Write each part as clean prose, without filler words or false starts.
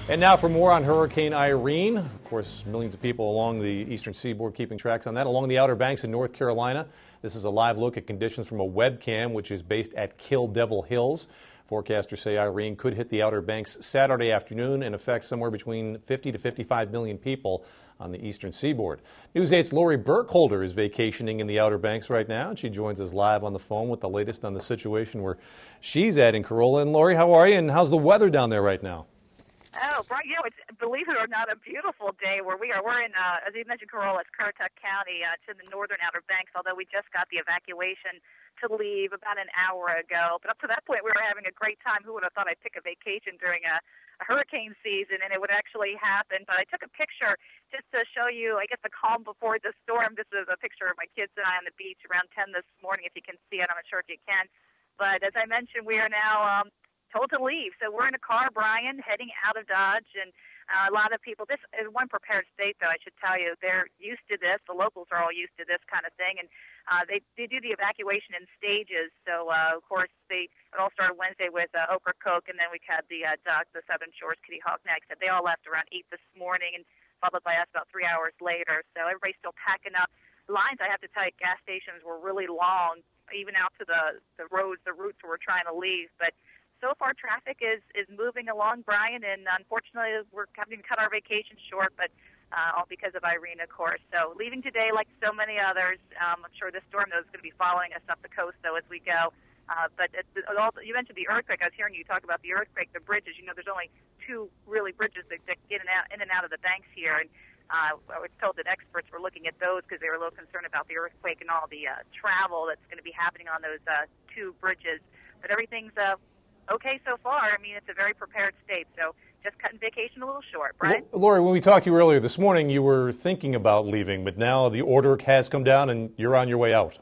And now for more on Hurricane Irene. Of course, millions of people along the eastern seaboard keeping tracks on that. Along the Outer Banks in North Carolina, this is a live look at conditions from a webcam, which is based at Kill Devil Hills. Forecasters say Irene could hit the Outer Banks Saturday afternoon and affect somewhere between 50 to 55 million people on the eastern seaboard. News 8's Lori Burkholder is vacationing in the Outer Banks right now, and she joins us live on the phone with the latest on the situation where she's at in Corolla. And Lori, how are you, and how's the weather down there right now? Oh, Brian, it's, believe it or not, a beautiful day where we are. We're in, as you mentioned, Corolla. It's Currituck County. It's in the northern Outer Banks, although we just got the evacuation to leave about an hour ago. But up to that point, we were having a great time. Who would have thought I'd pick a vacation during a hurricane season, and it would actually happen. But I took a picture just to show you, I guess, the calm before the storm. This is a picture of my kids and I on the beach around 10 this morning, if you can see it. I'm not sure if you can. But as I mentioned, we are now told to leave. So we're in a car, Brian, heading out of Dodge, and a lot of people, this is one prepared state, though, I should tell you. They're used to this. The locals are all used to this kind of thing, and they do the evacuation in stages. So, of course, it all started Wednesday with Ocracoke, and then we had the Duck, the Southern Shores, Kitty Hawk next. They all left around 8 this morning, and followed by us about 3 hours later. So everybody's still packing up. Lines, I have to tell you, gas stations were really long, even out to the roads, the routes where we're trying to leave. But so far, traffic is moving along, Brian, and unfortunately, we're having to cut our vacation short, but all because of Irene, of course. So leaving today, like so many others. I'm sure this storm, though, is going to be following us up the coast, though, as we go. But you mentioned the earthquake. I was hearing you talk about the earthquake, the bridges. You know, there's only two really bridges that get in and out of the banks here, and I was told that experts were looking at those because they were a little concerned about the earthquake and all the travel that's going to be happening on those two bridges. But everything's okay so far. I mean, it's a very prepared state, so just cutting vacation a little short. Brian? Lori, when we talked to you earlier this morning, you were thinking about leaving, but now the order has come down and you're on your way out.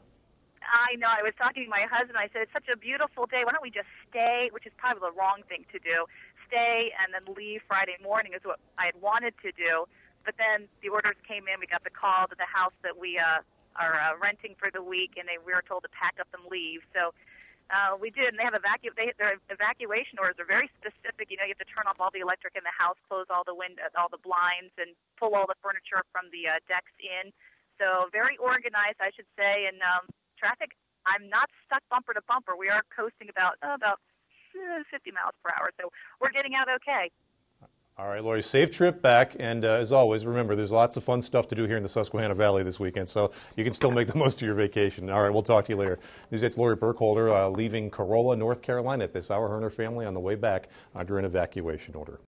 I know. I was talking to my husband. I said, it's such a beautiful day. Why don't we just stay, which is probably the wrong thing to do, stay and then leave Friday morning is what I had wanted to do. But then the orders came in. We got the call to the house that we are renting for the week, and we were told to pack up and leave. So we did, and they have their evacuation orders are very specific. You know, you have to turn off all the electric in the house, close all the all the blinds, and pull all the furniture from the decks in. So very organized, I should say. And traffic, I'm not stuck bumper to bumper. We are coasting about 50 miles per hour, so we're getting out okay. All right, Lori, safe trip back, and as always, remember, there's lots of fun stuff to do here in the Susquehanna Valley this weekend, so you can still make the most of your vacation. All right, we'll talk to you later. News 8's Lori Burkholder leaving Corolla, North Carolina at this hour. Her and her family on the way back under an evacuation order.